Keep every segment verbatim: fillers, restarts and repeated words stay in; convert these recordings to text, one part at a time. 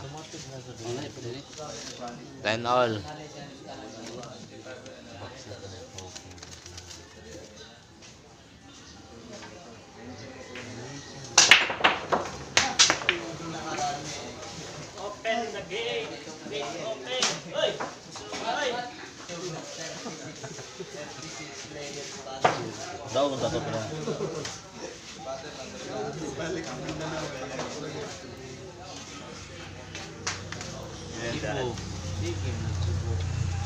Ten all. Open the gate. Gate open. Hoy! Hoy! Daw kung dapat na. Sibo. Sige, nagsibo.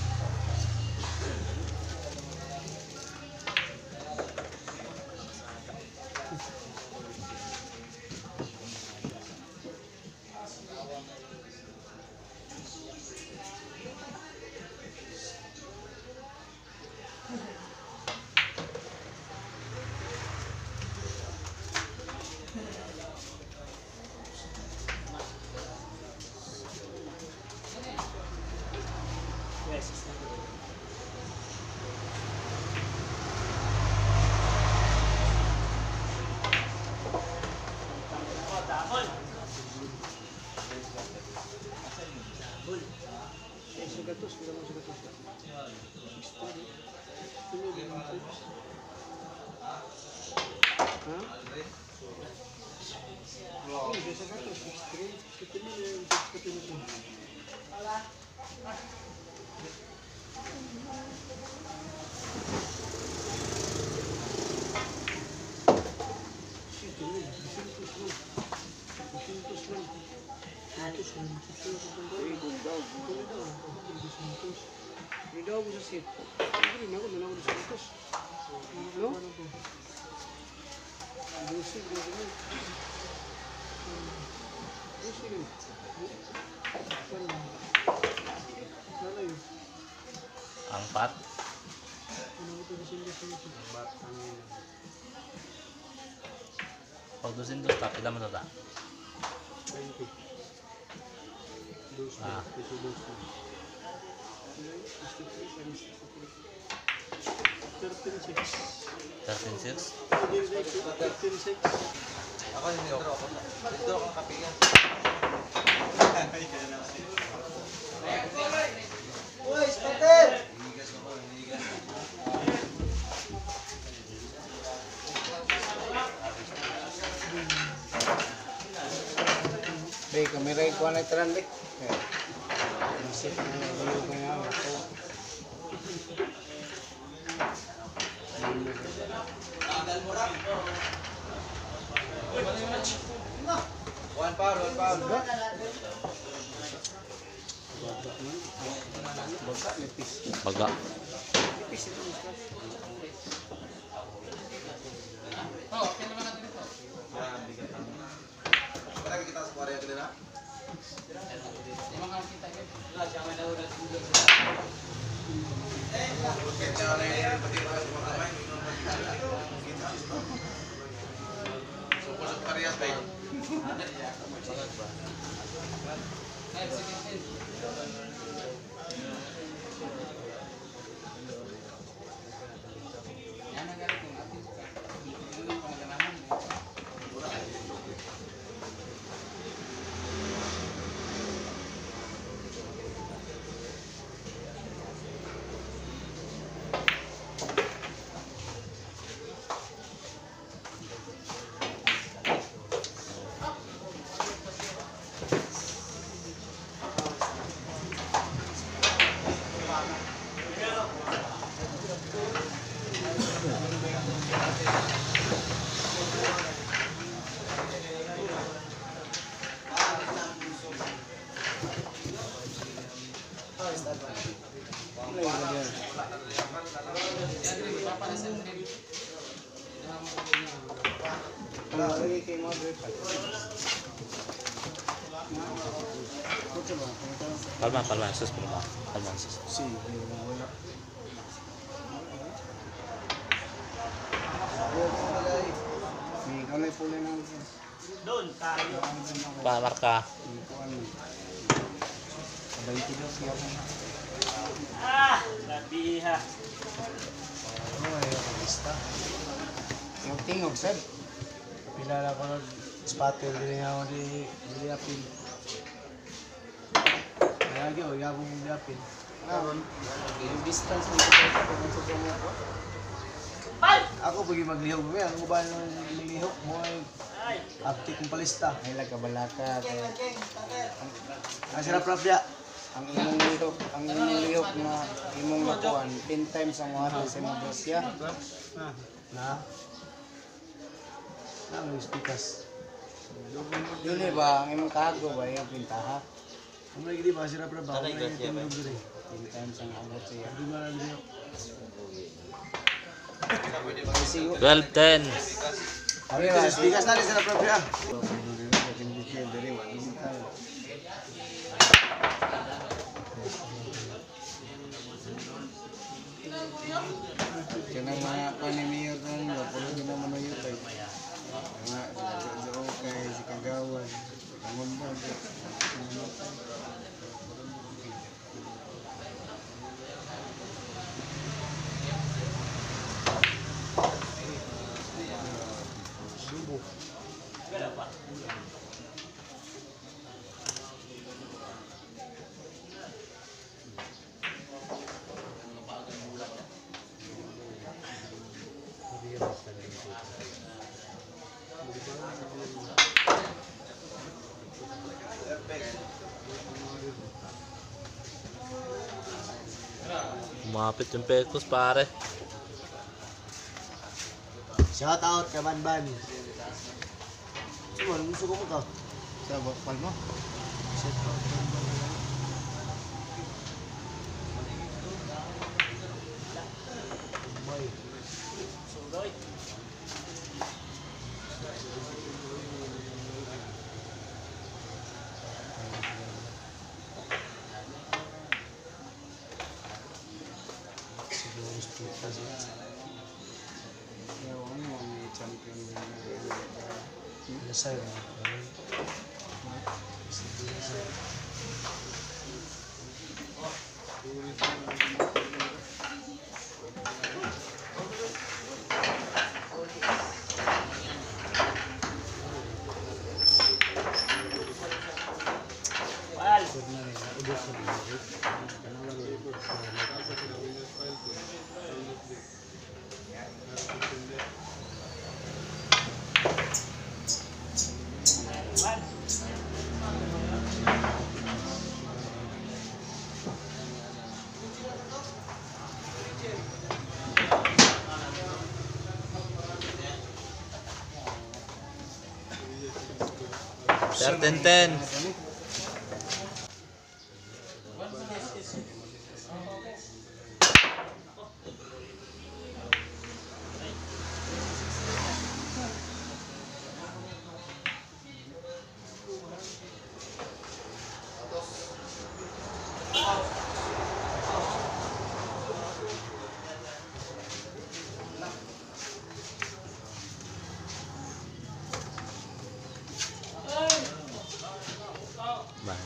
Tidak bisa sih. Ini aku mana aku seratus. No? Dosi berapa? Dosi ni. Mana yun? Angkat. Pagdusin dos tak, kita mana tak? Ah. thirteen six. thirteen six. thirteen six. Ako hindi ako. Dito ako kapingan. Uy, spater! Hinigas ako, hinigas. Hey, kamera ko na trend eh. Masih dulu kaya ako. One pound, one pound. Baga nipis. Baga. Nipis itu Ustaz. Oh, oke naman natin ito. Yan, bigat ang. Para kita sa area ko na. Di mga kita ko. Wala siya may naulat dito. Eh, bakit na rin pati mga kamay, kita. So, pasok parehas ba? Lagi kay mother. Palma, palma, sus, palma. Palma, sus. Si, wala. May kamay pula ng Doon tayo. Pa, marka. Sabay tilos siya ko. Ah, labiha. Ano ay lista? Yung tingog sad. Pilala ko ng spatter din ako di di apil. lagi o, yabong mong diapin. Karon, yung distance mo ito kung sa mo ko. Ako pag maglihok mo yan, ano ba nang nilihok mo ay apti kong palista. Ay lagkabalaka. Ang sarap-rap ya. Ang imong lihok, ang imong lihok na imong nakuan, ten times ang water sa imong dosya. Na? Na, may spikas. Yun eh ba, ang imong kago ba yung pintaha? Ang may gidi ba, sarap-rap ba? Ang may tinulog diri. ten times ang abot siya. Hindi ba na lihok? twelve ten. Kami ba, spikas na rin sarap-rap ya. Kanang mga panimiyo kan, pulo din naman na yun tayo. Mga sila kay si Kagawan, si Kangundang. Umapit yung pekos pare. Shout out kay Banban. Sino, gusto ko mo ka? Sa bakpal mo? Shout out kay Banban. Boy. Sudoy. Siguro spikas ya. Yung ano, may champion din na Lasay na. Wal. thirteen ten. Bye.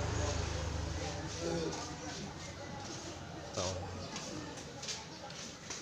Ito.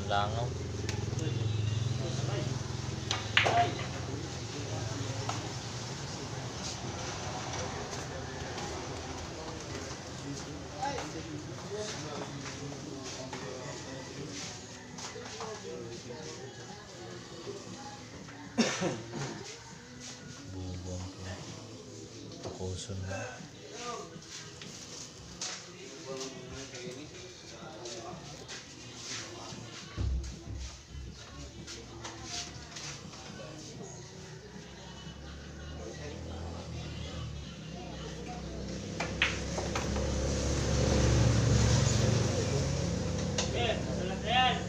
Langaw. Bubong ko. Tukuson na. Eh, sulat na yan.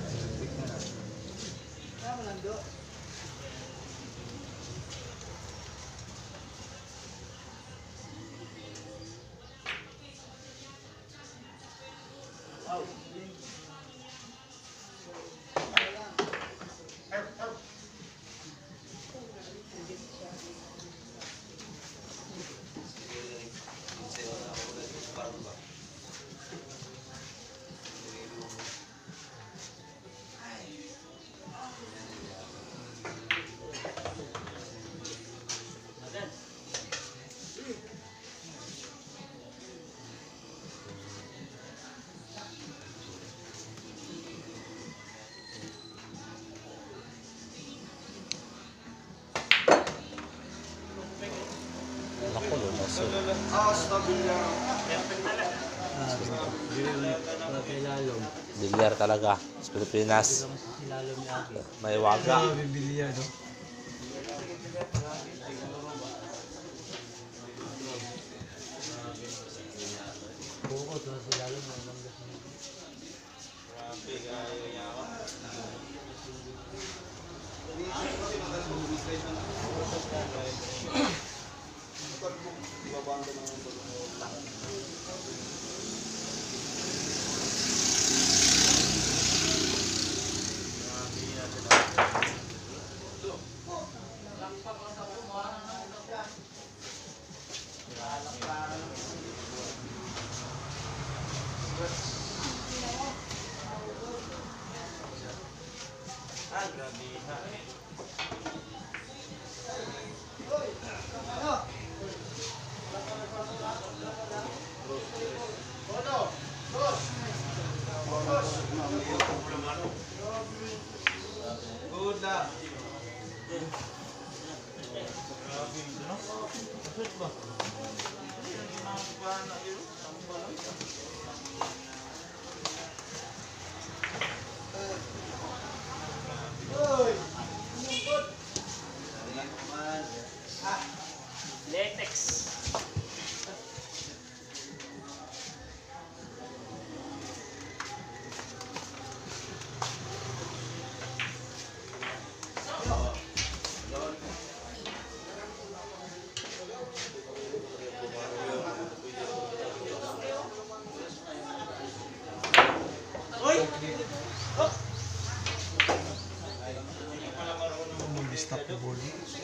Naku, lumasod. Ah, stabil lang. Bilyar talaga. Sa Pilipinas. May waga. Bibili yan, no? Good na. Latex. Mag-stop the ball.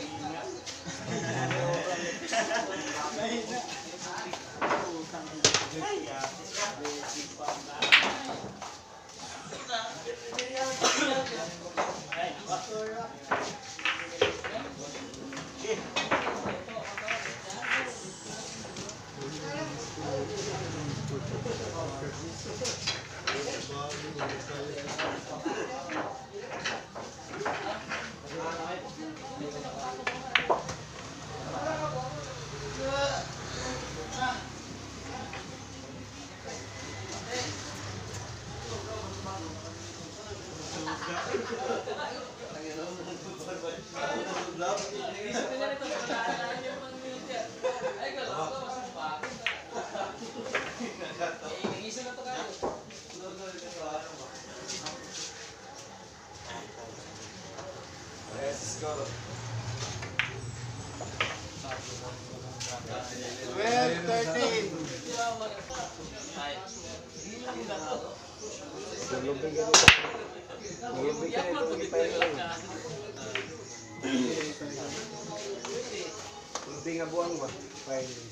twelve, thirteen. Lebih nga buwan ba? Five days.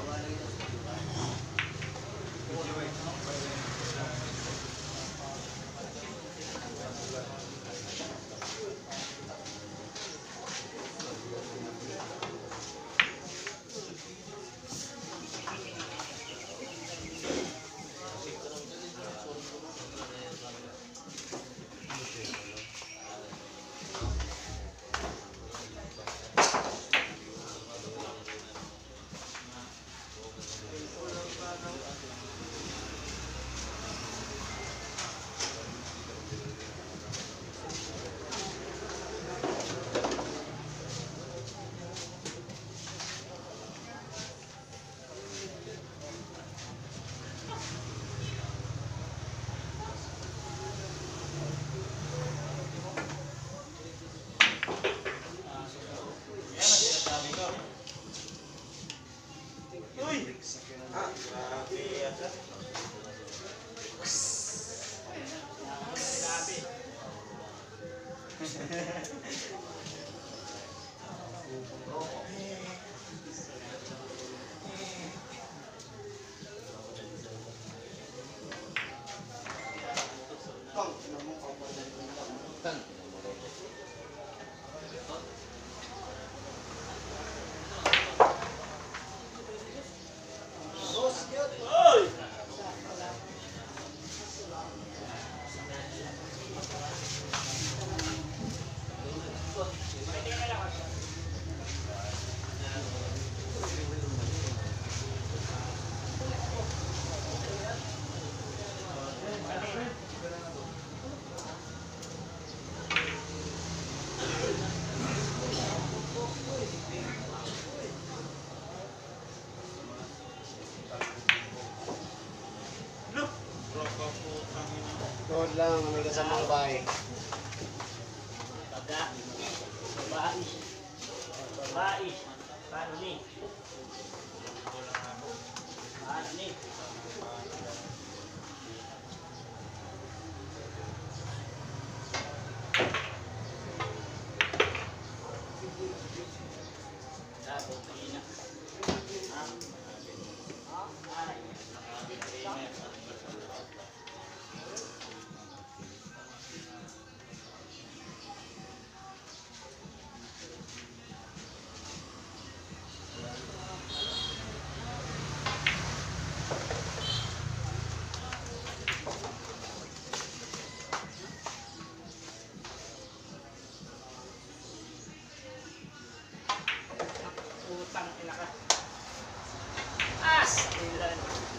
Doon lang, may kasamang bahay. Baga. Babae. Babae. Paano ni? Paano ni? Tapos, ina. Ah. Ah. Ay. Utang ina ka. As! Ilan.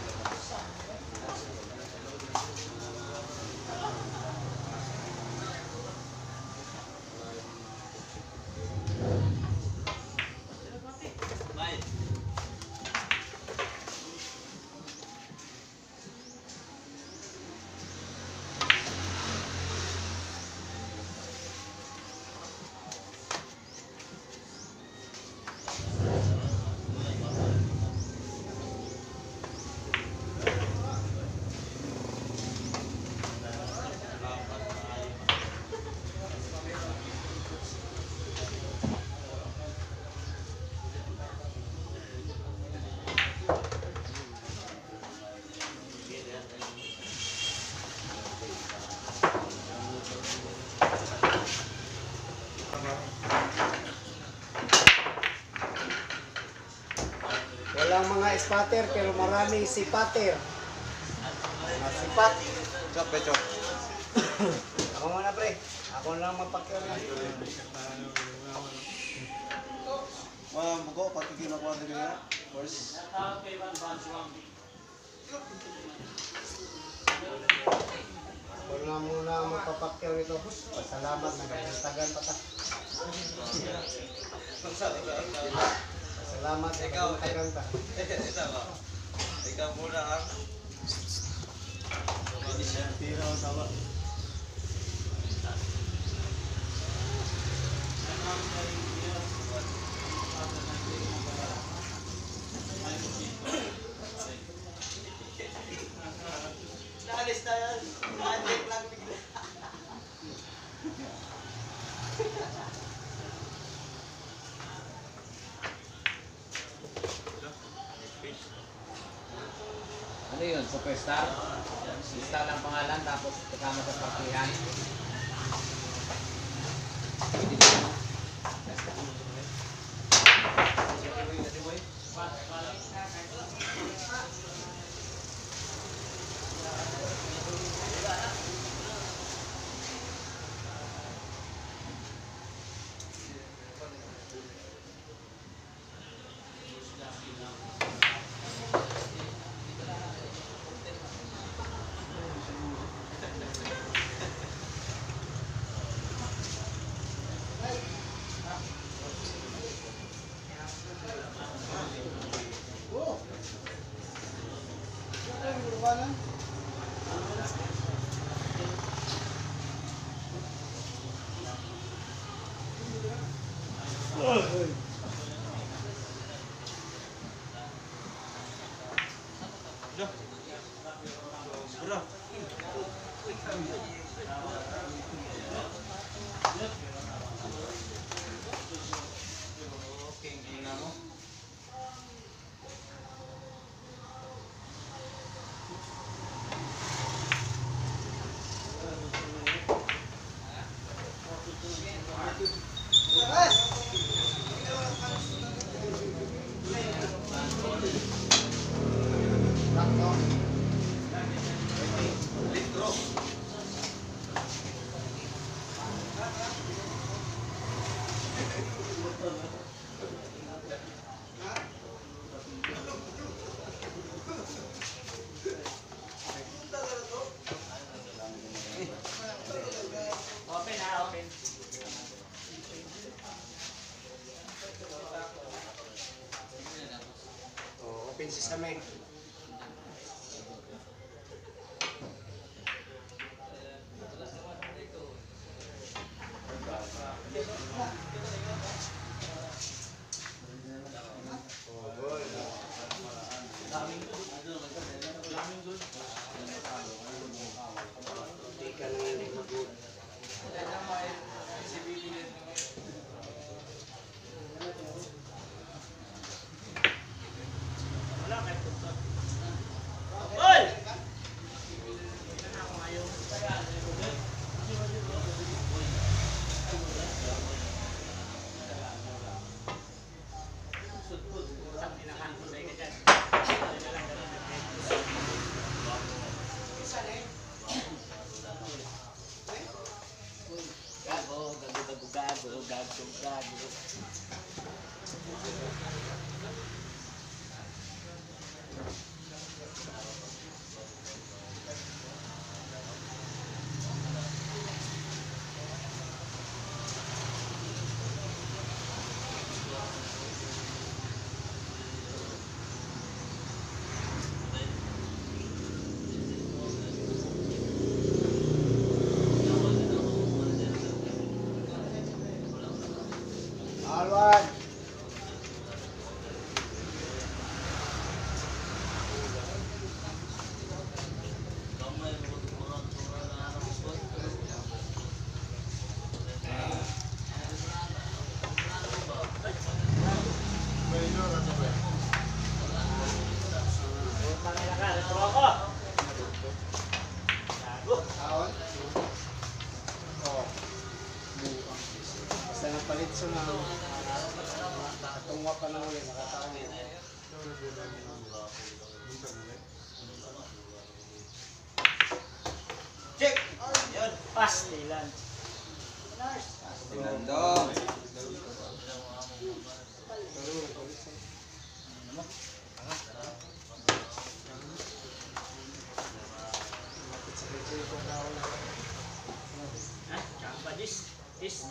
Walang mga spatter pero maraming sipater. Mga sipat. Chop, chop. Ako muna pre. Ako lang magpakyaw na. Mga buko, pati ginawa din nga. First, Ako lang muna magpapakyaw nito. Salamat, nagagtagan pa ta. Salamat, nagagtagan ta. ikaw muna ha. Tira o tawa. Naalis na yan. Naalis lang bigla. Ano yun? Superstar? Lista lang pangalan tapos kasama sa partihan. Pwede din mo. Open ha, open. Oh, open system eh. Wala, kahit tutot. Oy! Gago, gago, gago, gago, gago, gago. Alwan. Mamaya ka, retro ako. Gago. Aon. Oh. Basta napalit sa mga katungwa pa na ulit, nakataon. Check! Yun, pastilan. Tingnan Ha? Chamba dis. Dis.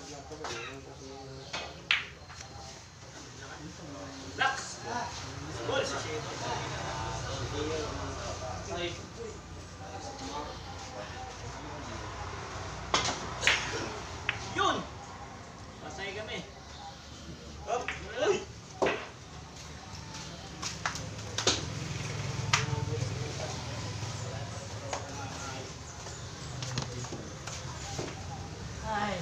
Lux! Goal si Shane. Ay. Yun! Pasay kami. Up! Ay! Ay.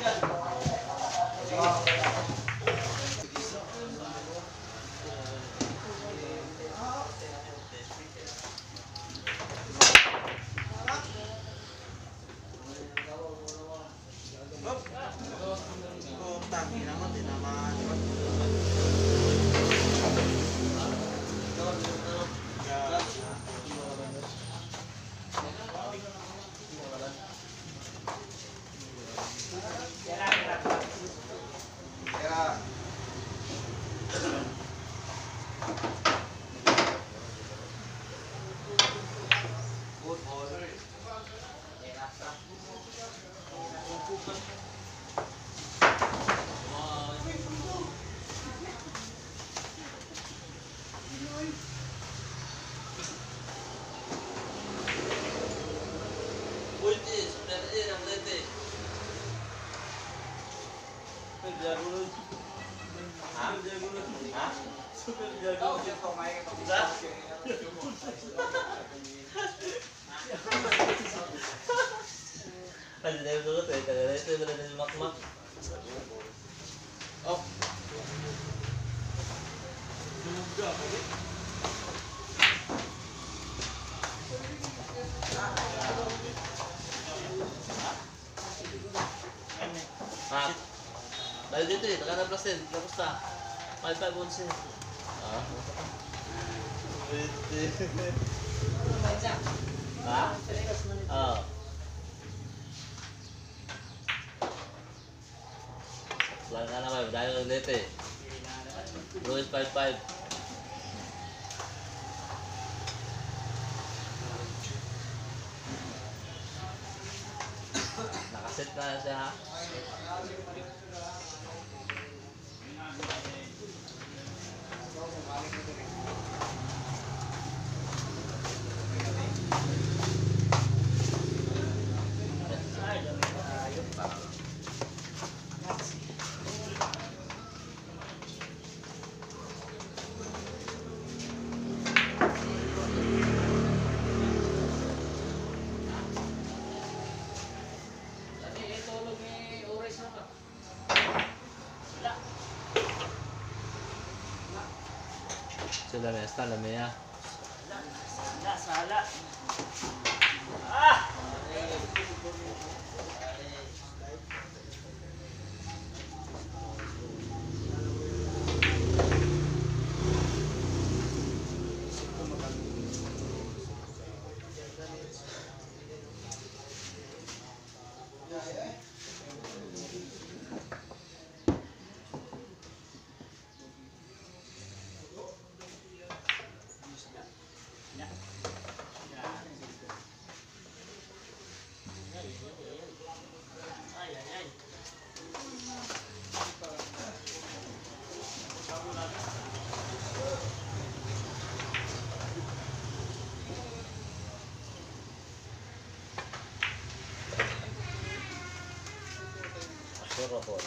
Kasi tayo dulu tuh, tayo itu berada di mak-mak. Oh. Ah, dahil dito eh, nakanaplasin, tapos na. five five onse. Ah, ha? Ah. Lang na naman, dahil ulit eh. Louis five five. Nakaset na siya ha. Sudah mesta lamanya. Sala, sala. Ah! Ay, ay, ay. Sure po.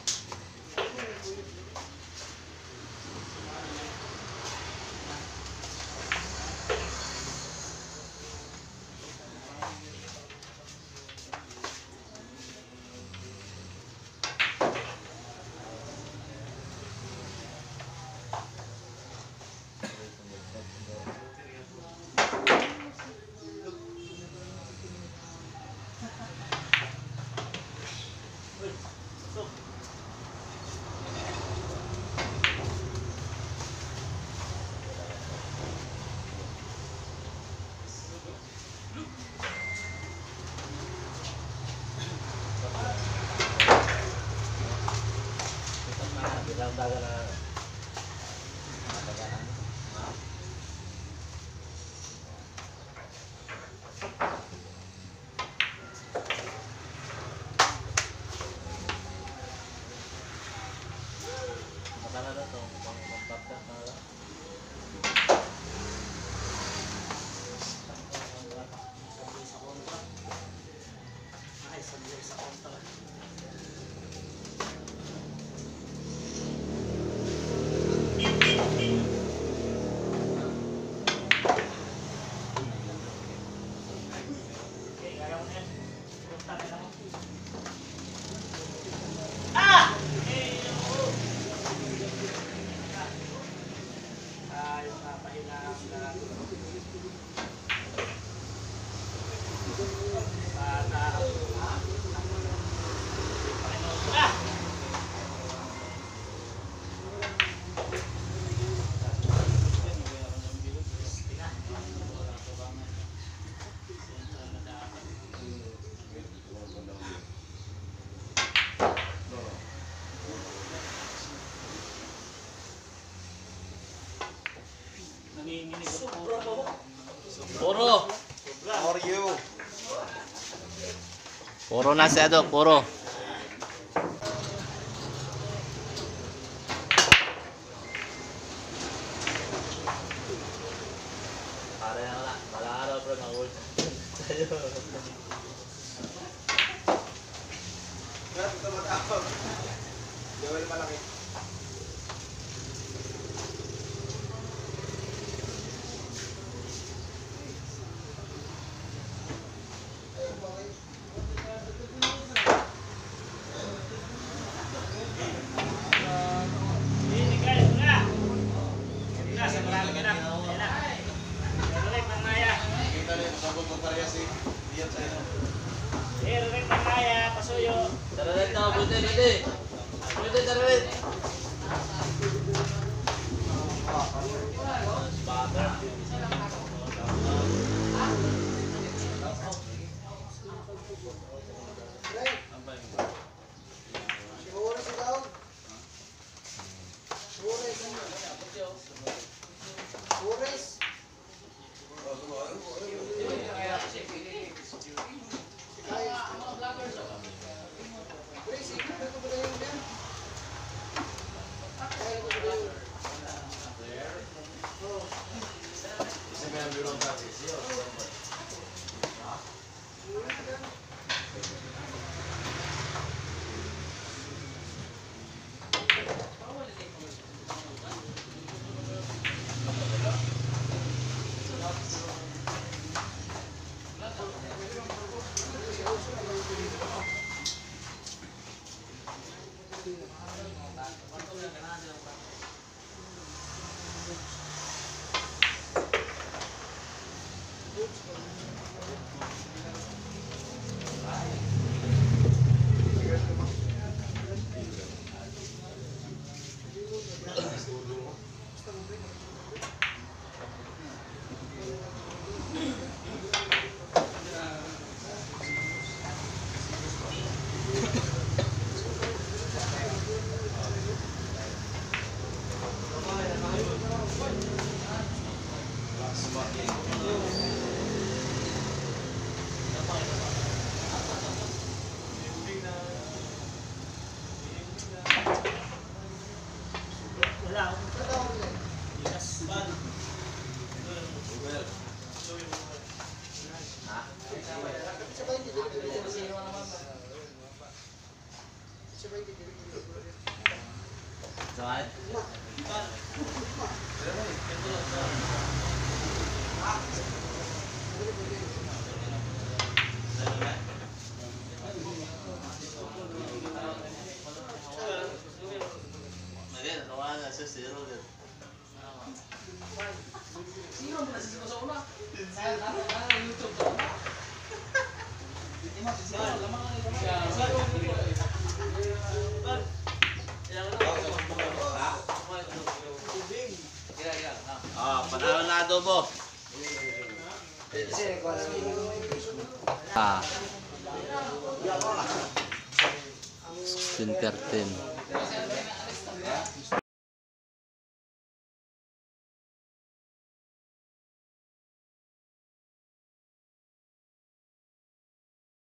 Bilang dagan na. Dagan na. Matala na to, pang pang-taptak na lang. Sabi sa kontra. Ay, sabi sa kontra. Puro. How are you? Puro na si Ado, puro. Para na wala. Wala araw pero mag-ult. Tayo. Lahat ito matawag. Joel malaki. Ini guys, una. Una sa marami ka na. Ayan na. Direct ng Maya. Kita rin, sabog ko pareha si Dian sa ino. Direct ng Maya, pasuyo. Taralit na, pwede, pwede. Pwede, taralit. Butter. Siguro si Daog. Sures. Sures. Isa may nabiro ang kasi. Wala. Saan? Maganda, nawa nga siya, zero din. Ah, panalo na adobo. Ah. sixteen thirteen.